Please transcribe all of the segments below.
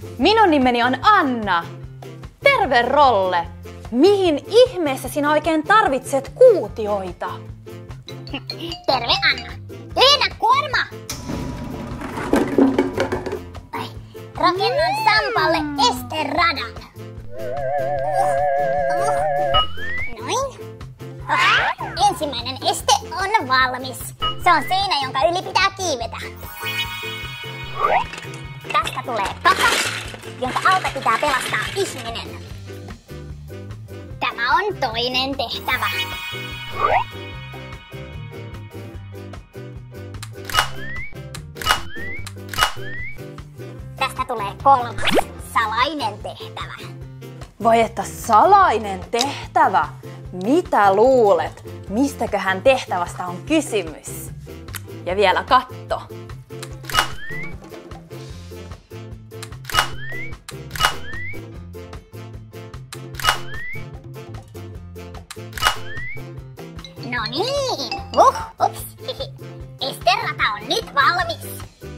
Minun nimeni on Anna. Terve Rolle. Mihin ihmeessä sinä oikein tarvitset kuutioita? Terve Anna. Leena kuorma! Rakennan Sampalle esteradan. Noin. Ensimmäinen este on valmis. Se on seinä, jonka yli pitää kiivetä. Tästä tulee kaka, jonka alta pitää pelastaa ihminen. Tämä on toinen tehtävä. Tästä tulee kolmas, salainen tehtävä. Voi että salainen tehtävä? Mitä luulet? Mistäköhän tehtävästä on kysymys? Ja vielä katto. No niin, ups. Esterata on nyt valmis.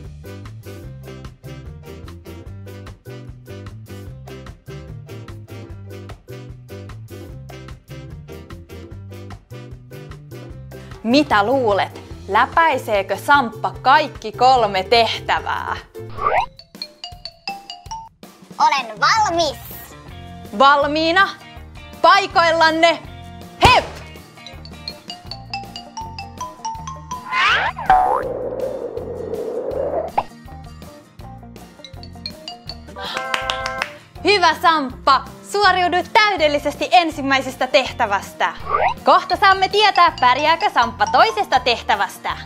Mitä luulet? Läpäiseekö Samppa kaikki 3 tehtävää? Olen valmis. Valmiina? Paikoillanne? Hep! Hyvä Samppa! Suoriudut täydellisesti ensimmäisestä tehtävästä. Kohta saamme tietää, pärjääkö Samppa toisesta tehtävästä.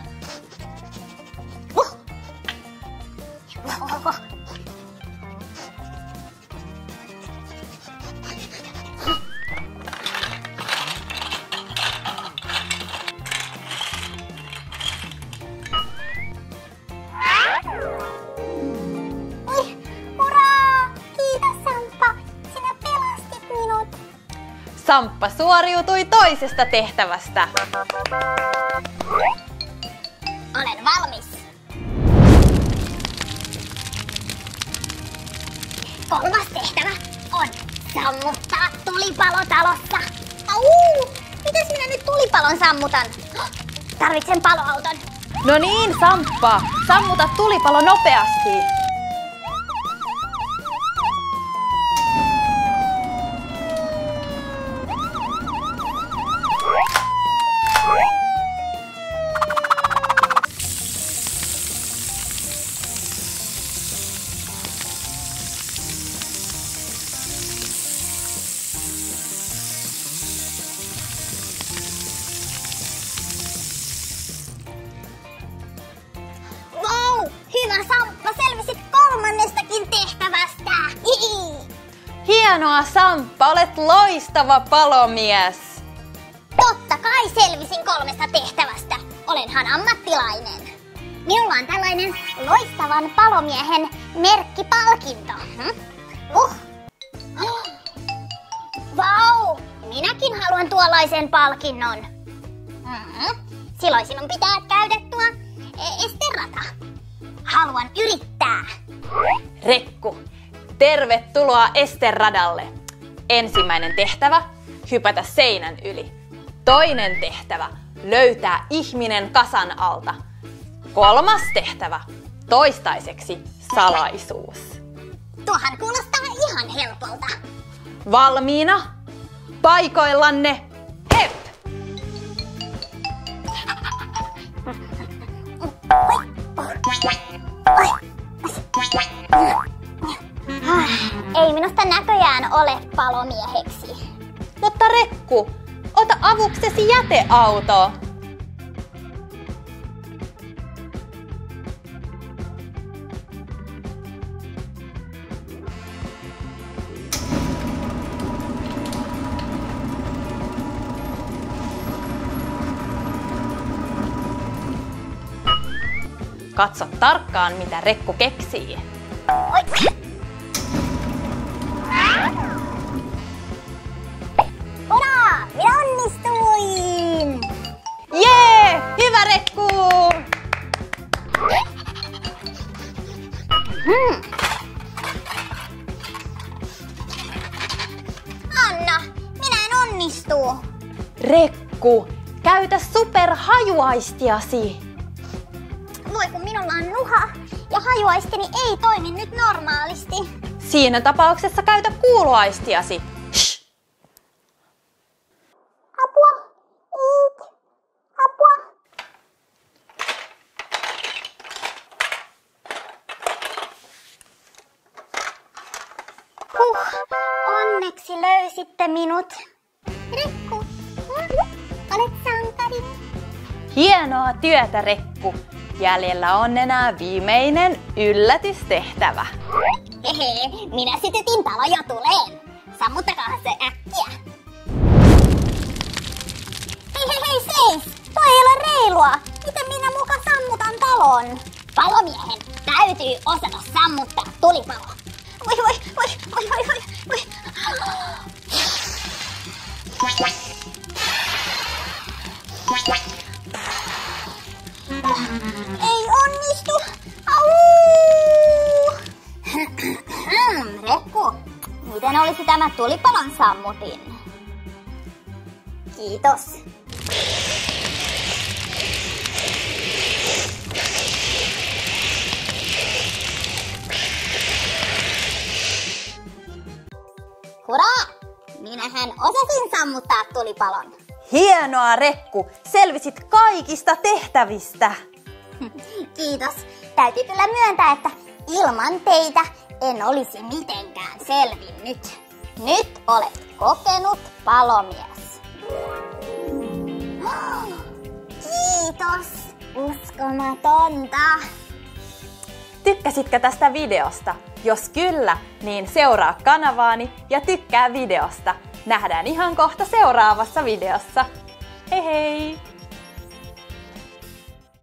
Samppa suoriutui toisesta tehtävästä. Olen valmis. Kolmas tehtävä on sammuttaa tulipalo talossa. Mitäs minä nyt tulipalon sammutan? Tarvitsen paloauton. No niin, Samppa, sammuta tulipalo nopeasti. Hyvä Samppa, selvisit kolmannestakin tehtävästä. Hienoa Samppa, olet loistava palomies. Totta kai selvisin 3 tehtävästä. Olenhan ammattilainen. Minulla on tällainen loistavan palomiehen merkkipalkinto. Vau! Minäkin haluan tuollaisen palkinnon. Silloin sinun pitää käydä tuo esterata. Haluan yrittää. Rekku, tervetuloa esteradalle. Ensimmäinen tehtävä, hypätä seinän yli. Toinen tehtävä, löytää ihminen kasan alta. Kolmas tehtävä, toistaiseksi salaisuus. Tuohan kuulostaa ihan helpolta. Valmiina? Paikoillanne? Hep! Ei minusta näköjään ole palomieheksi. Mutta Rekku, ota avuksesi jäteauto. Katso tarkkaan, mitä Rekku keksii. Hurraa! Minä onnistuin! Jee! Hyvä Rekku! Rekku, käytä superhajuaistiasi. Voi kun minulla on nuha ja hajuaistini ei toimi nyt normaalisti. Siinä tapauksessa käytä kuuloaistiasi. Shh. Apua! Eik! Apua! Onneksi löysitte minut. Rekku, olet sankari. Hienoa työtä, Rekku. Jäljellä on enää viimeinen yllätystehtävä. Hehe, minä sytytin talo jo tuleen. Sammuttakaa se äkkiä. Hei, seis! Toi ei ole reilua. Miten minä muka sammutan talon? Palomiehen täytyy osata sammuttaa tulipalo. Voi. Ei onnistu. Au! Rekku, miten olisi tämä tulipalon sammutin? Kiitos. Hurraa! Minähän osasin sammuttaa tulipalon. Hienoa, Rekku. Selvisit kaikista tehtävistä. Kiitos. Täytyy kyllä myöntää, että ilman teitä en olisi mitenkään selvinnyt. Nyt olet kokenut palomies. Kiitos. Uskomatonta. Tykkäsitkö tästä videosta? Jos kyllä, niin seuraa kanavaani ja tykkää videosta. Nähdään ihan kohta seuraavassa videossa. Hei hei!